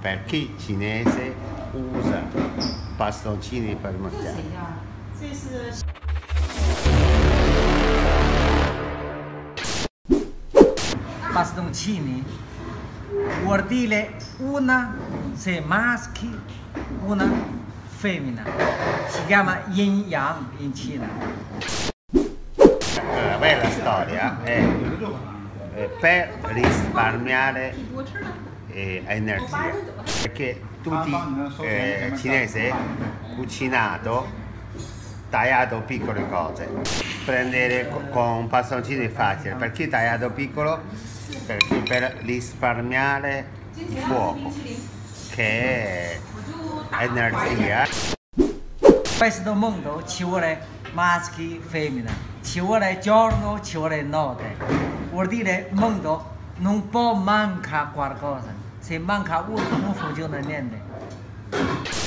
per chi cinese usa bastoncini per mangiare. Bastoncini vuol dire una se maschio, una femmina. Si chiama Yin Yang in Cina. La bella storia è per risparmiare energia, perché tutti cinesi cucinato, tagliato piccole cose, prendere con un bastoncino è facile, perché tagliato piccolo? Perché per risparmiare il fuoco, che è energia. In questo mondo ci vuole maschio e femmina, ci vuole giorno, ci vuole notte. Vuol dire mondo non può mancare qualcosa, se manca uno non funziona niente.